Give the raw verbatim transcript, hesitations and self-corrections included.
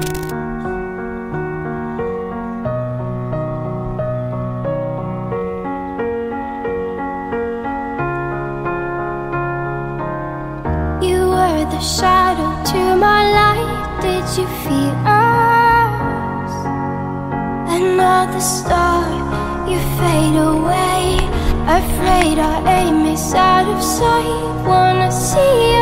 The shadow to my light, did you feel us? Another star, you fade away. Afraid our aim is out of sight. Wanna see you